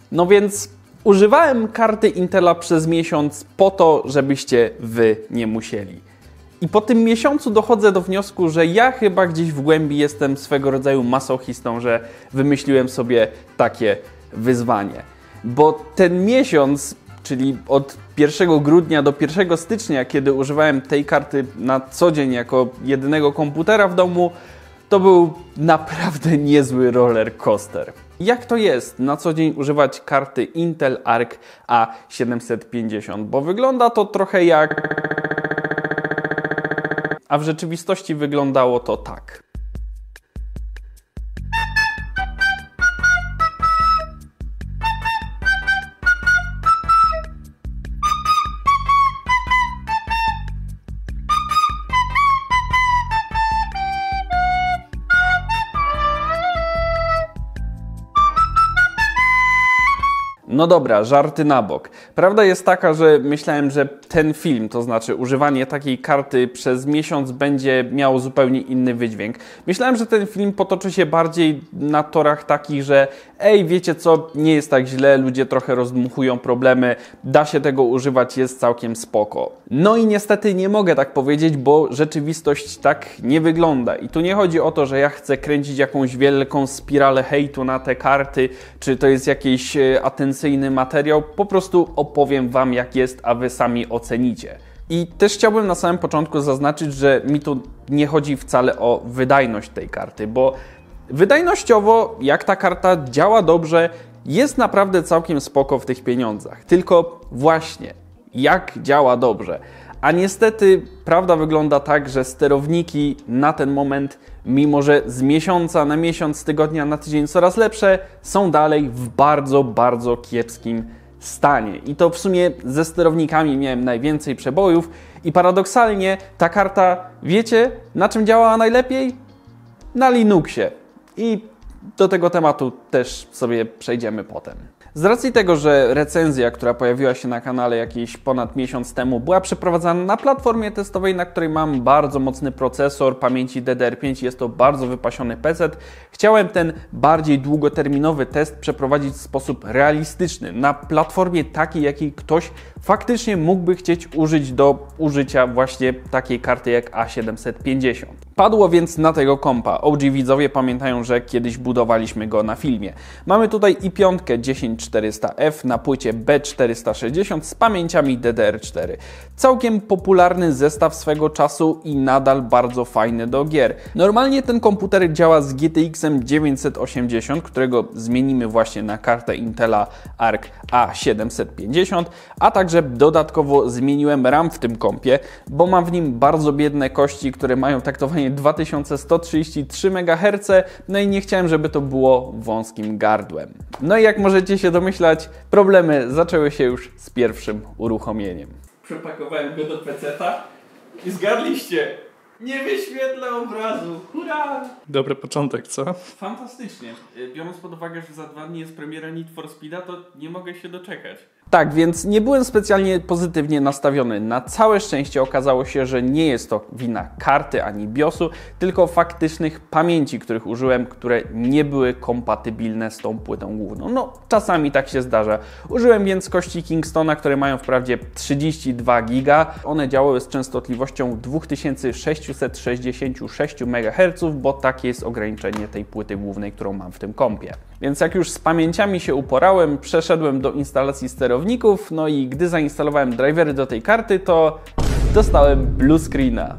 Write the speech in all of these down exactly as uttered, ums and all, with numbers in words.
No więc używałem karty Intela przez miesiąc po to, żebyście wy nie musieli. I po tym miesiącu dochodzę do wniosku, że ja chyba gdzieś w głębi jestem swego rodzaju masochistą, że wymyśliłem sobie takie wyzwanie. Bo ten miesiąc, czyli od pierwszego grudnia do pierwszego stycznia, kiedy używałem tej karty na co dzień jako jedynego komputera w domu, to był naprawdę niezły roller coaster. Jak to jest na co dzień używać karty Intel Arc A siedemset pięćdziesiąt? Bo wygląda to trochę jak... A w rzeczywistości wyglądało to tak. No dobra, żarty na bok. Prawda jest taka, że myślałem, że ten film, to znaczy używanie takiej karty przez miesiąc, będzie miało zupełnie inny wydźwięk. Myślałem, że ten film potoczy się bardziej na torach takich, że ej, wiecie co, nie jest tak źle, ludzie trochę rozdmuchują problemy, da się tego używać, jest całkiem spoko. No i niestety nie mogę tak powiedzieć, bo rzeczywistość tak nie wygląda. I tu nie chodzi o to, że ja chcę kręcić jakąś wielką spiralę hejtu na te karty, czy to jest jakiś atencyjny materiał, po prostu opowiem wam jak jest, a wy sami ocenicie. I też chciałbym na samym początku zaznaczyć, że mi tu nie chodzi wcale o wydajność tej karty, bo wydajnościowo, jak ta karta działa dobrze, jest naprawdę całkiem spoko w tych pieniądzach. Tylko właśnie, jak działa dobrze. A niestety prawda wygląda tak, że sterowniki na ten moment, mimo że z miesiąca na miesiąc, z tygodnia na tydzień coraz lepsze, są dalej w bardzo, bardzo kiepskim stanie. I to w sumie ze sterownikami miałem najwięcej przebojów i paradoksalnie ta karta, wiecie, na czym działała najlepiej? Na Linuxie. I do tego tematu też sobie przejdziemy potem. Z racji tego, że recenzja, która pojawiła się na kanale jakieś ponad miesiąc temu, była przeprowadzana na platformie testowej, na której mam bardzo mocny procesor pamięci D D R pięć, jest to bardzo wypasiony P C, chciałem ten bardziej długoterminowy test przeprowadzić w sposób realistyczny, na platformie takiej, jakiej ktoś faktycznie mógłby chcieć użyć do użycia właśnie takiej karty jak A siedemset pięćdziesiąt. Padło więc na tego kompa. O G widzowie pamiętają, że kiedyś budowaliśmy go na filmie. Mamy tutaj i pięć dziesięć czterysta F na płycie B czterysta sześćdziesiąt z pamięciami D D R cztery. Całkiem popularny zestaw swego czasu i nadal bardzo fajny do gier. Normalnie ten komputer działa z G T X-em dziewięćset osiemdziesiąt, którego zmienimy właśnie na kartę Intela Arc A siedemset pięćdziesiąt, a także dodatkowo zmieniłem RAM w tym kompie, bo mam w nim bardzo biedne kości, które mają taktowanie dwa tysiące sto trzydzieści trzy megaherce, no i nie chciałem, żeby to było wąskim gardłem. No i jak możecie się domyślać, problemy zaczęły się już z pierwszym uruchomieniem. Przepakowałem go do peceta i zgadliście, nie wyświetlę obrazu, hurra! Dobry początek, co? Fantastycznie. Biorąc pod uwagę, że za dwa dni jest premiera Need for Speeda, to nie mogę się doczekać. Tak, więc nie byłem specjalnie pozytywnie nastawiony. Na całe szczęście okazało się, że nie jest to wina karty ani biosu, tylko faktycznych pamięci, których użyłem, które nie były kompatybilne z tą płytą główną. No, czasami tak się zdarza. Użyłem więc kości Kingstona, które mają wprawdzie trzydzieści dwa giga. One działały z częstotliwością dwa tysiące sześćset sześćdziesiąt sześć megaherców, bo takie jest ograniczenie tej płyty głównej, którą mam w tym kompie. Więc jak już z pamięciami się uporałem, przeszedłem do instalacji sterowników, no i gdy zainstalowałem drivery do tej karty, to dostałem blue screena.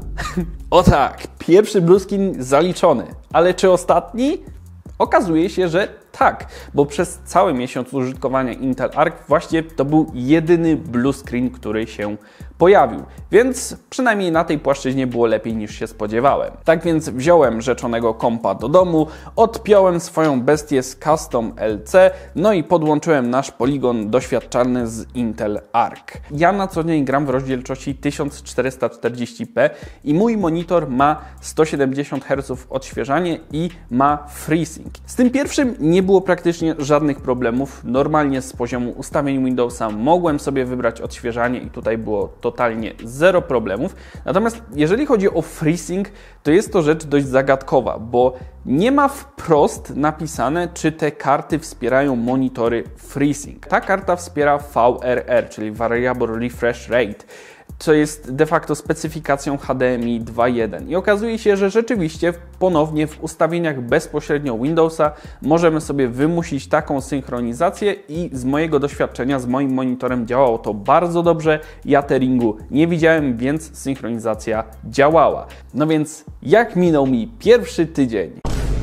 O tak, pierwszy blue screen zaliczony. Ale czy ostatni? Okazuje się, że tak, bo przez cały miesiąc użytkowania Intel Arc właśnie to był jedyny blue screen, który się pojawił. Więc przynajmniej na tej płaszczyźnie było lepiej niż się spodziewałem. Tak więc wziąłem rzeczonego kompa do domu, odpiąłem swoją bestię z Custom L C, no i podłączyłem nasz poligon doświadczalny z Intel Arc. Ja na co dzień gram w rozdzielczości tysiąc czterysta czterdzieści p i mój monitor ma sto siedemdziesiąt herców odświeżanie i ma FreeSync. Z tym pierwszym nie nie było praktycznie żadnych problemów. Normalnie z poziomu ustawień Windowsa mogłem sobie wybrać odświeżanie i tutaj było totalnie zero problemów. Natomiast jeżeli chodzi o FreeSync, to jest to rzecz dość zagadkowa, bo nie ma wprost napisane, czy te karty wspierają monitory FreeSync. Ta karta wspiera V R R, czyli Variable Refresh Rate, co jest de facto specyfikacją H D M I dwa jeden. I okazuje się, że rzeczywiście ponownie w ustawieniach bezpośrednio Windowsa możemy sobie wymusić taką synchronizację i z mojego doświadczenia, z moim monitorem działało to bardzo dobrze. Ja tetheringu nie widziałem, więc synchronizacja działała. No więc jak minął mi pierwszy tydzień?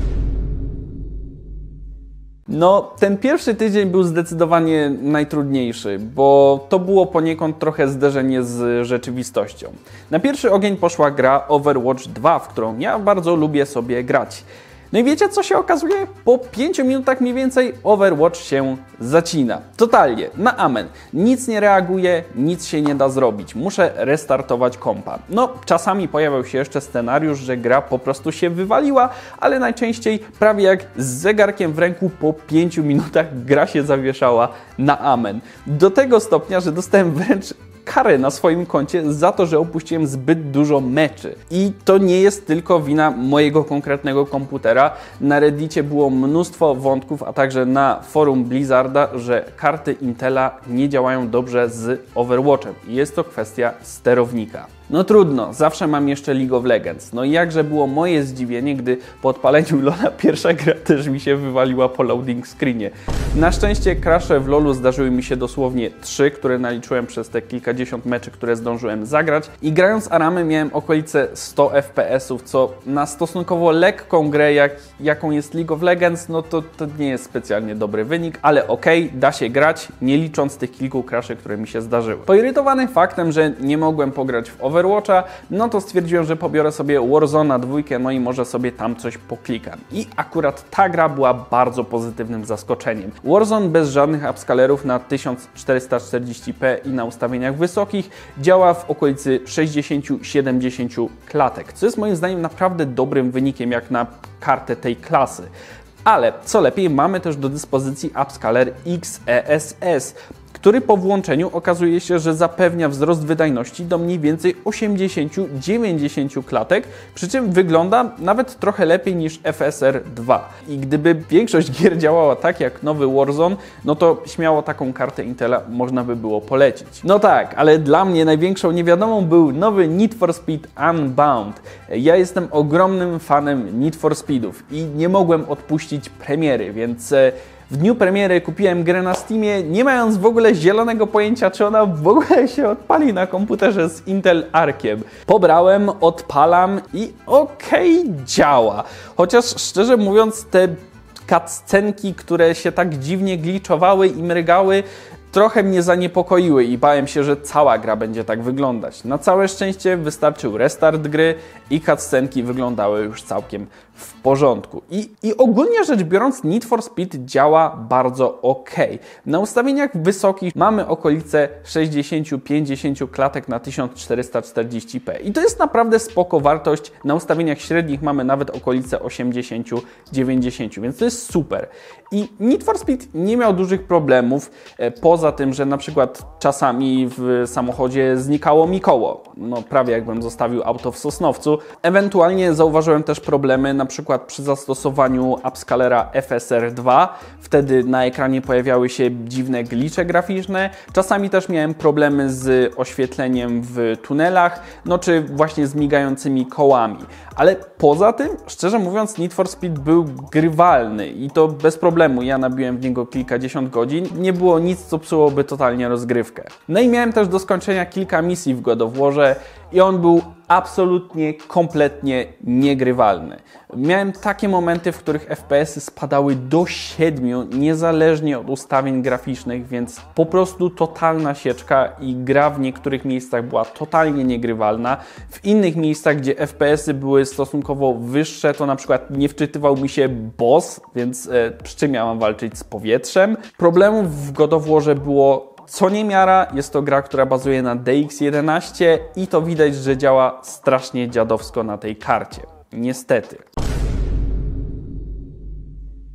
No, ten pierwszy tydzień był zdecydowanie najtrudniejszy, bo to było poniekąd trochę zderzenie z rzeczywistością. Na pierwszy ogień poszła gra Overwatch dwa, w którą ja bardzo lubię sobie grać. No i wiecie, co się okazuje? Po pięciu minutach mniej więcej Overwatch się zacina. Totalnie, na amen. Nic nie reaguje, nic się nie da zrobić. Muszę restartować kompa. No, czasami pojawiał się jeszcze scenariusz, że gra po prostu się wywaliła, ale najczęściej prawie jak z zegarkiem w ręku po pięciu minutach gra się zawieszała na amen. Do tego stopnia, że dostałem wręcz karę na swoim koncie za to, że opuściłem zbyt dużo meczy. I to nie jest tylko wina mojego konkretnego komputera. Na Reddicie było mnóstwo wątków, a także na forum Blizzarda, że karty Intela nie działają dobrze z Overwatchem. I jest to kwestia sterownika. No trudno, zawsze mam jeszcze League of Legends. No i jakże było moje zdziwienie, gdy po odpaleniu LoLa pierwsza gra też mi się wywaliła po loading screenie. Na szczęście crashe w LoLu zdarzyły mi się dosłownie trzy, które naliczyłem przez te kilkadziesiąt meczy, które zdążyłem zagrać. I grając Aramy miałem okolice sto F P S ów, co na stosunkowo lekką grę, jak, jaką jest League of Legends, no to, to nie jest specjalnie dobry wynik, ale okej, okay, da się grać, nie licząc tych kilku crashy, które mi się zdarzyły. Poirytowany faktem, że nie mogłem pograć w Overwatch, Overwatcha, no to stwierdziłem, że pobiorę sobie Warzone'a dwójkę, no i może sobie tam coś poklikam. I akurat ta gra była bardzo pozytywnym zaskoczeniem. Warzone bez żadnych upscalerów na tysiąc czterysta czterdzieści p i na ustawieniach wysokich działa w okolicy sześćdziesiąt do siedemdziesięciu klatek, co jest moim zdaniem naprawdę dobrym wynikiem jak na kartę tej klasy. Ale co lepiej, mamy też do dyspozycji upscaler X E S S, który po włączeniu okazuje się, że zapewnia wzrost wydajności do mniej więcej osiemdziesięciu do dziewięćdziesięciu klatek, przy czym wygląda nawet trochę lepiej niż F S R dwa. I gdyby większość gier działała tak jak nowy Warzone, no to śmiało taką kartę Intela można by było polecić. No tak, ale dla mnie największą niewiadomą był nowy Need for Speed Unbound. Ja jestem ogromnym fanem Need for Speedów i nie mogłem odpuścić premiery, więc w dniu premiery kupiłem grę na Steamie, nie mając w ogóle zielonego pojęcia, czy ona w ogóle się odpali na komputerze z Intel Arciem. Pobrałem, odpalam i okej, okay, działa. Chociaż szczerze mówiąc, te cutscenki, które się tak dziwnie gliczowały i mrygały, trochę mnie zaniepokoiły i bałem się, że cała gra będzie tak wyglądać. Na całe szczęście wystarczył restart gry i cutscenki wyglądały już całkiem w porządku. I, I ogólnie rzecz biorąc Need for Speed działa bardzo ok. Na ustawieniach wysokich mamy okolice sześćdziesiąt do pięćdziesięciu klatek na tysiąc czterysta czterdzieści p. I to jest naprawdę spoko wartość. Na ustawieniach średnich mamy nawet okolice osiemdziesiąt do dziewięćdziesięciu, więc to jest super. I Need for Speed nie miał dużych problemów, e, poza tym, że na przykład czasami w samochodzie znikało mi koło. No prawie jakbym zostawił auto w Sosnowcu. Ewentualnie zauważyłem też problemy na przykład przy zastosowaniu upscalera F S R dwa. Wtedy na ekranie pojawiały się dziwne glicze graficzne. Czasami też miałem problemy z oświetleniem w tunelach, no czy właśnie z migającymi kołami. Ale poza tym, szczerze mówiąc, Need for Speed był grywalny i to bez problemu. Ja nabiłem w niego kilkadziesiąt godzin. Nie było nic, co psułoby totalnie rozgrywkę. No i miałem też do skończenia kilka misji w God of Warze i on był absolutnie, kompletnie niegrywalny. Miałem takie momenty, w których F P S y spadały do siedmiu, niezależnie od ustawień graficznych, więc po prostu totalna sieczka i gra w niektórych miejscach była totalnie niegrywalna. W innych miejscach, gdzie F P S y były stosunkowo wyższe, to na przykład nie wczytywał mi się boss, więc e, z czym miałem walczyć? Z powietrzem. Problemów w God of Warze było co niemiara. Jest to gra, która bazuje na D X jedenaście i to widać, że działa strasznie dziadowsko na tej karcie. Niestety.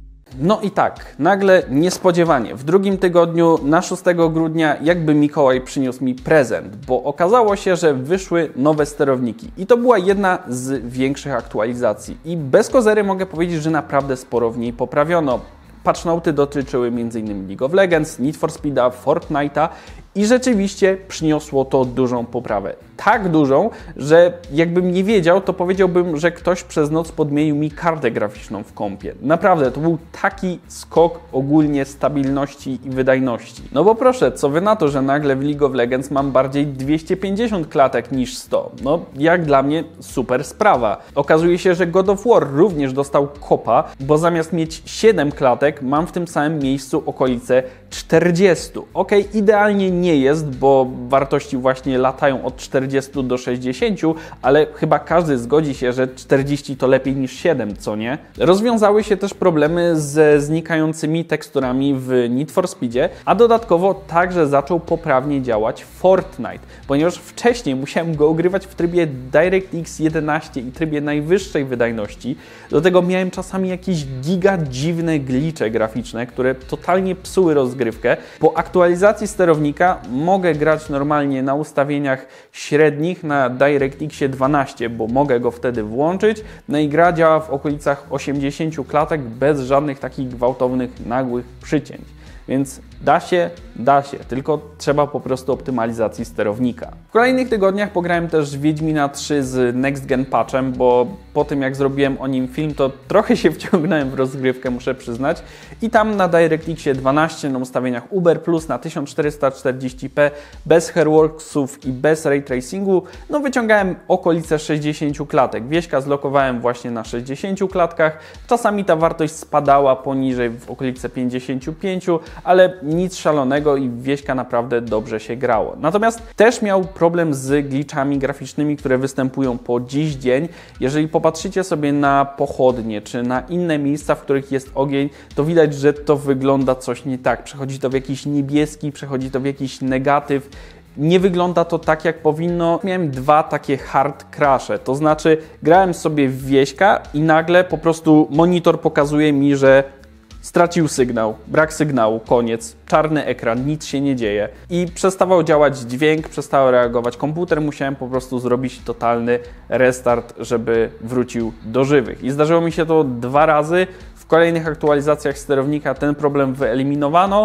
No i tak, nagle niespodziewanie, w drugim tygodniu, na szóstego grudnia, jakby Mikołaj przyniósł mi prezent, bo okazało się, że wyszły nowe sterowniki i to była jedna z większych aktualizacji. I bez kozery mogę powiedzieć, że naprawdę sporo w niej poprawiono. Patchnoty dotyczyły między innymi League of Legends, Need for Speeda, Fortnite'a i rzeczywiście przyniosło to dużą poprawę. Tak dużą, że jakbym nie wiedział, to powiedziałbym, że ktoś przez noc podmienił mi kartę graficzną w kompie. Naprawdę, to był taki skok ogólnie stabilności i wydajności. No bo proszę, co wy na to, że nagle w League of Legends mam bardziej dwieście pięćdziesiąt klatek niż sto? No, jak dla mnie super sprawa. Okazuje się, że God of War również dostał kopa, bo zamiast mieć siedem klatek, mam w tym samym miejscu okolice czterdzieści. Okej, idealnie nie jest, bo wartości właśnie latają od czterdziestu do sześćdziesięciu, ale chyba każdy zgodzi się, że czterdzieści to lepiej niż siedem, co nie? Rozwiązały się też problemy ze znikającymi teksturami w Need for Speedzie, a dodatkowo także zaczął poprawnie działać Fortnite, ponieważ wcześniej musiałem go ogrywać w trybie DirectX jedenaście i trybie najwyższej wydajności. Do tego miałem czasami jakieś giga dziwne glicze graficzne, które totalnie psuły rozgrywkę. Po aktualizacji sterownika mogę grać normalnie na ustawieniach średnich na DirectXie dwanaście, bo mogę go wtedy włączyć. No i gra działa w okolicach osiemdziesięciu klatek bez żadnych takich gwałtownych, nagłych przycięć. Więc da się, da się, tylko trzeba po prostu optymalizacji sterownika. W kolejnych tygodniach pograłem też Wiedźmina trzy z Next Gen Patchem, bo po tym jak zrobiłem o nim film, to trochę się wciągnąłem w rozgrywkę, muszę przyznać. I tam na DirectXie dwanaście na ustawieniach Uber Plus na tysiąc czterysta czterdzieści p bez hairworksów i bez ray tracingu, no wyciągałem okolice sześćdziesięciu klatek. Wieśka zlokowałem właśnie na sześćdziesięciu klatkach. Czasami ta wartość spadała poniżej w okolice pięćdziesięciu pięciu, ale nic szalonego i Wieśka naprawdę dobrze się grało. Natomiast też miał problem z glitchami graficznymi, które występują po dziś dzień. Jeżeli popatrzycie sobie na pochodnie czy na inne miejsca, w których jest ogień, to widać, że to wygląda coś nie tak. Przechodzi to w jakiś niebieski, przechodzi to w jakiś negatyw. Nie wygląda to tak, jak powinno. Miałem dwa takie hard crashe, to znaczy grałem sobie w Wieśka i nagle po prostu monitor pokazuje mi, że stracił sygnał, brak sygnału, koniec, czarny ekran, nic się nie dzieje i przestawał działać dźwięk, przestał reagować komputer, musiałem po prostu zrobić totalny restart, żeby wrócił do żywych. I zdarzyło mi się to dwa razy, w kolejnych aktualizacjach sterownika ten problem wyeliminowano,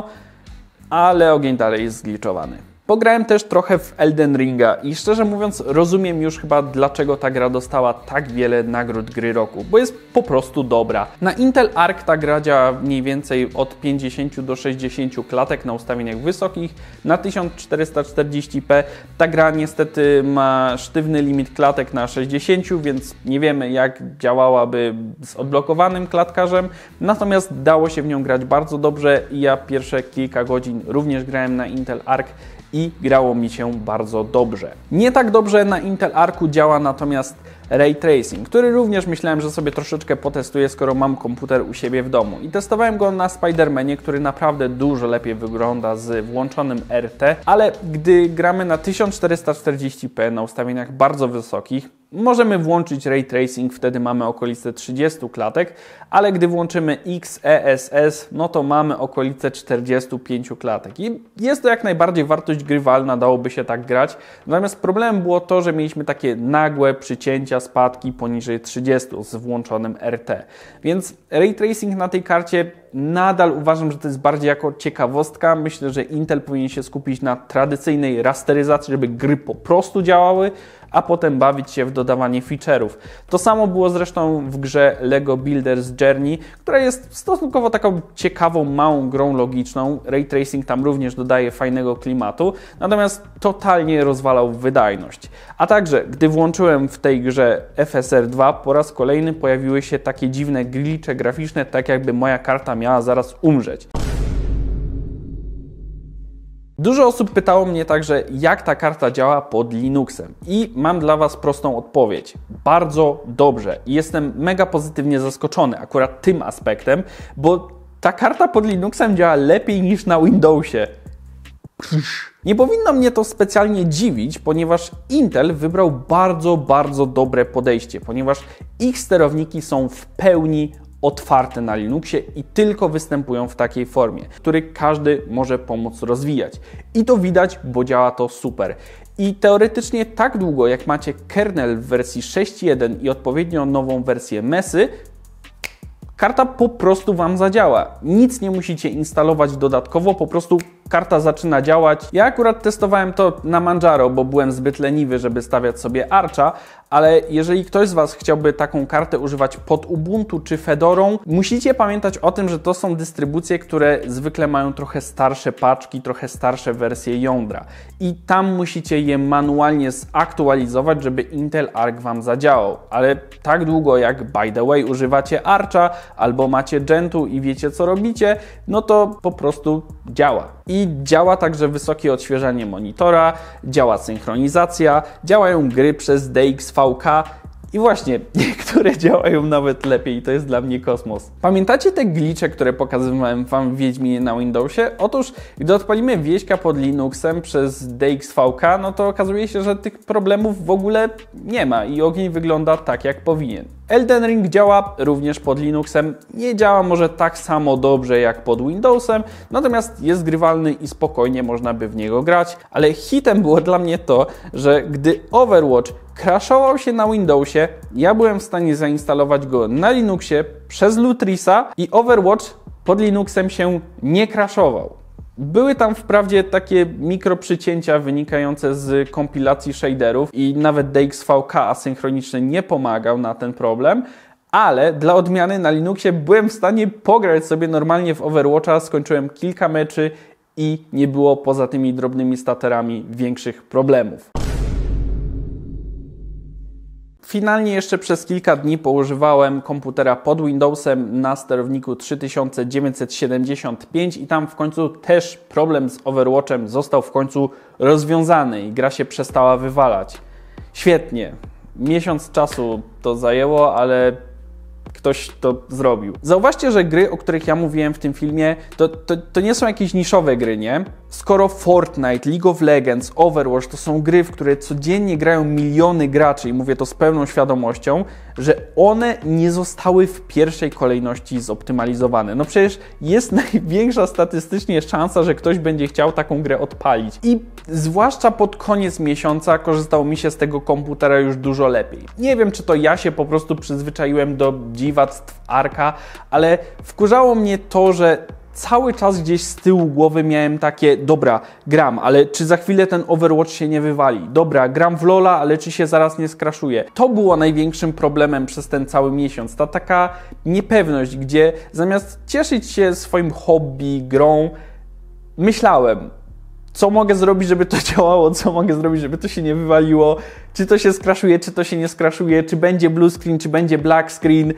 ale ogień dalej jest zgliczowany. Pograłem też trochę w Elden Ringa i szczerze mówiąc rozumiem już chyba, dlaczego ta gra dostała tak wiele nagród gry roku, bo jest po prostu dobra. Na Intel Arc ta gra działa mniej więcej od pięćdziesięciu do sześćdziesięciu klatek na ustawieniach wysokich, na tysiąc czterysta czterdzieści p. Ta gra niestety ma sztywny limit klatek na sześćdziesięciu, więc nie wiemy, jak działałaby z odblokowanym klatkarzem, natomiast dało się w nią grać bardzo dobrze i ja pierwsze kilka godzin również grałem na Intel Arc i grało mi się bardzo dobrze. Nie tak dobrze na Intel Arcu działa natomiast Ray Tracing, który również myślałem, że sobie troszeczkę potestuję, skoro mam komputer u siebie w domu. I testowałem go na Spider-Manie, który naprawdę dużo lepiej wygląda z włączonym R T, ale gdy gramy na tysiąc czterysta czterdzieści p na ustawieniach bardzo wysokich, możemy włączyć Ray Tracing, wtedy mamy okolice trzydziestu klatek, ale gdy włączymy X E S S, no to mamy okolice czterdziestu pięciu klatek. I jest to jak najbardziej wartość grywalna, dałoby się tak grać. Natomiast problemem było to, że mieliśmy takie nagłe przycięcia, spadki poniżej trzydziestu z włączonym R T. Więc Ray Tracing na tej karcie nadal uważam, że to jest bardziej jako ciekawostka. Myślę, że Intel powinien się skupić na tradycyjnej rasteryzacji, żeby gry po prostu działały, a potem bawić się w dodawanie feature'ów. To samo było zresztą w grze LEGO Builders Journey, która jest stosunkowo taką ciekawą, małą grą logiczną. Ray Tracing tam również dodaje fajnego klimatu, natomiast totalnie rozwalał wydajność. A także, gdy włączyłem w tej grze F S R dwa, po raz kolejny pojawiły się takie dziwne glitche graficzne, tak jakby moja karta miała zaraz umrzeć. Dużo osób pytało mnie także, jak ta karta działa pod Linuxem i mam dla Was prostą odpowiedź. Bardzo dobrze i jestem mega pozytywnie zaskoczony akurat tym aspektem, bo ta karta pod Linuxem działa lepiej niż na Windowsie. Nie powinno mnie to specjalnie dziwić, ponieważ Intel wybrał bardzo, bardzo dobre podejście, ponieważ ich sterowniki są w pełni otwarte na Linuxie i tylko występują w takiej formie, który każdy może pomóc rozwijać. I to widać, bo działa to super. I teoretycznie tak długo, jak macie kernel w wersji sześć jeden i odpowiednio nową wersję Mesy, karta po prostu Wam zadziała. Nic nie musicie instalować dodatkowo, po prostu karta zaczyna działać. Ja akurat testowałem to na Manjaro, bo byłem zbyt leniwy, żeby stawiać sobie Archa, ale jeżeli ktoś z Was chciałby taką kartę używać pod Ubuntu czy Fedorą, musicie pamiętać o tym, że to są dystrybucje, które zwykle mają trochę starsze paczki, trochę starsze wersje jądra. I tam musicie je manualnie zaktualizować, żeby Intel Arc Wam zadziałał. Ale tak długo jak, by the way, używacie Archa albo macie Gentoo i wiecie, co robicie, no to po prostu działa. I działa także wysokie odświeżanie monitora, działa synchronizacja, działają gry przez D X V K i właśnie niektóre działają nawet lepiej, to jest dla mnie kosmos. Pamiętacie te glitche, które pokazywałem Wam w Wiedźminie na Windowsie? Otóż, gdy odpalimy wieśka pod Linuxem przez D X V K, no to okazuje się, że tych problemów w ogóle nie ma i ogień wygląda tak, jak powinien. Elden Ring działa również pod Linuxem, nie działa może tak samo dobrze jak pod Windowsem, natomiast jest grywalny i spokojnie można by w niego grać, ale hitem było dla mnie to, że gdy Overwatch crashował się na Windowsie, ja byłem w stanie zainstalować go na Linuxie przez Lutrisa i Overwatch pod Linuxem się nie crashował. Były tam wprawdzie takie mikroprzycięcia wynikające z kompilacji shaderów i nawet D X V K asynchroniczny nie pomagał na ten problem, ale dla odmiany na Linuxie byłem w stanie pograć sobie normalnie w Overwatcha, skończyłem kilka meczy i nie było poza tymi drobnymi staterami większych problemów. Finalnie jeszcze przez kilka dni poużywałem komputera pod Windowsem na sterowniku trzy tysiące dziewięćset siedemdziesiąt pięć i tam w końcu też problem z Overwatchem został w końcu rozwiązany i gra się przestała wywalać. Świetnie. Miesiąc czasu to zajęło, ale ktoś to zrobił. Zauważcie, że gry, o których ja mówiłem w tym filmie, to, to, to nie są jakieś niszowe gry, nie? Skoro Fortnite, League of Legends, Overwatch to są gry, w które codziennie grają miliony graczy i mówię to z pełną świadomością, że one nie zostały w pierwszej kolejności zoptymalizowane. No przecież jest największa statystycznie szansa, że ktoś będzie chciał taką grę odpalić. I zwłaszcza pod koniec miesiąca korzystało mi się z tego komputera już dużo lepiej. Nie wiem, czy to ja się po prostu przyzwyczaiłem do dziwactw Arka, ale wkurzało mnie to, że cały czas gdzieś z tyłu głowy miałem takie, dobra, gram, ale czy za chwilę ten Overwatch się nie wywali? Dobra, gram w Lola, ale czy się zaraz nie skraszuje? To było największym problemem przez ten cały miesiąc. Ta taka niepewność, gdzie zamiast cieszyć się swoim hobby, grą, myślałem, co mogę zrobić, żeby to działało, co mogę zrobić, żeby to się nie wywaliło, czy to się skraszuje, czy to się nie skraszuje, czy będzie blue screen, czy będzie black screen.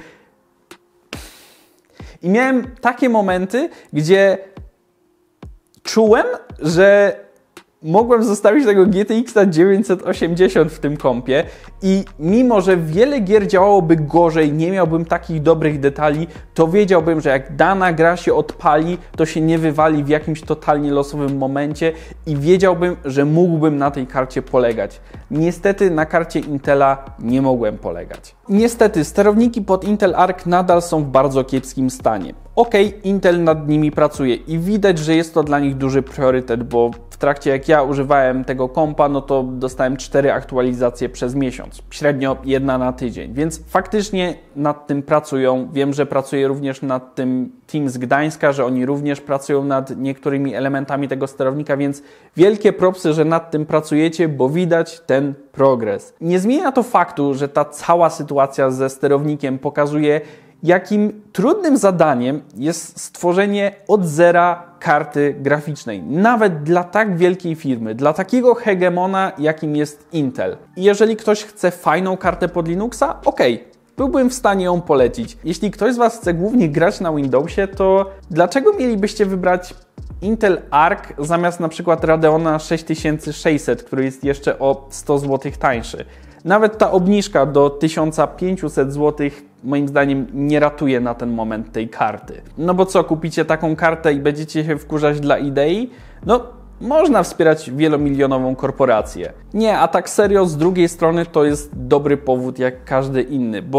I miałem takie momenty, gdzie czułem, że mogłem zostawić tego G T X dziewięćset osiemdziesiąt w tym kompie i mimo, że wiele gier działałoby gorzej, nie miałbym takich dobrych detali, to wiedziałbym, że jak dana gra się odpali, to się nie wywali w jakimś totalnie losowym momencie i wiedziałbym, że mógłbym na tej karcie polegać. Niestety na karcie Intela nie mogłem polegać. Niestety sterowniki pod Intel Arc nadal są w bardzo kiepskim stanie. Ok, Intel nad nimi pracuje i widać, że jest to dla nich duży priorytet, bo w trakcie jak ja używałem tego kompa, no to dostałem cztery aktualizacje przez miesiąc, średnio jedna na tydzień, więc faktycznie nad tym pracują. Wiem, że pracuje również nad tym team z Gdańska, że oni również pracują nad niektórymi elementami tego sterownika, więc wielkie propsy, że nad tym pracujecie, bo widać ten progres. Nie zmienia to faktu, że ta cała sytuacja ze sterownikiem pokazuje, jakim trudnym zadaniem jest stworzenie od zera karty graficznej. Nawet dla tak wielkiej firmy, dla takiego hegemona, jakim jest Intel. I jeżeli ktoś chce fajną kartę pod Linuxa, ok, byłbym w stanie ją polecić. Jeśli ktoś z Was chce głównie grać na Windowsie, to dlaczego mielibyście wybrać Intel Arc zamiast na przykład Radeona sześć tysięcy sześćset, który jest jeszcze o sto złotych tańszy? Nawet ta obniżka do tysiąc pięćset złotych moim zdaniem nie ratuje na ten moment tej karty. No bo co, kupicie taką kartę i będziecie się wkurzać dla idei? No, można wspierać wielomilionową korporację. Nie, a tak serio, z drugiej strony to jest dobry powód jak każdy inny, bo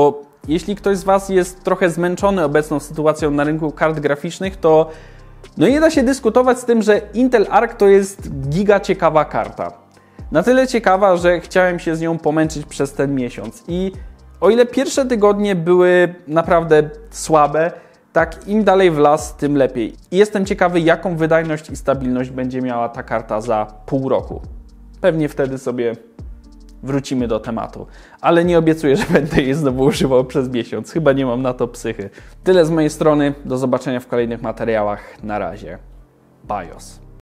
jeśli ktoś z Was jest trochę zmęczony obecną sytuacją na rynku kart graficznych, to no nie da się dyskutować z tym, że Intel Arc to jest giga ciekawa karta. Na tyle ciekawa, że chciałem się z nią pomęczyć przez ten miesiąc. I o ile pierwsze tygodnie były naprawdę słabe, tak im dalej w las, tym lepiej. I jestem ciekawy, jaką wydajność i stabilność będzie miała ta karta za pół roku. Pewnie wtedy sobie wrócimy do tematu. Ale nie obiecuję, że będę jej znowu używał przez miesiąc. Chyba nie mam na to psychy. Tyle z mojej strony. Do zobaczenia w kolejnych materiałach. Na razie. BIOS.